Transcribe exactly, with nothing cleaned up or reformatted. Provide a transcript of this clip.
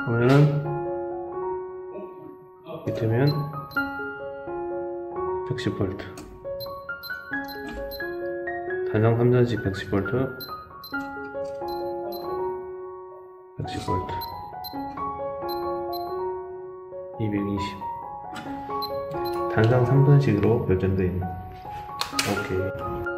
그러면은 밑에면 백십 볼트, 단상 삼 전식 백십 볼트, 백십 볼트, 이백이십. 단상 삼 전식으로 교전되어 있는. 오케이.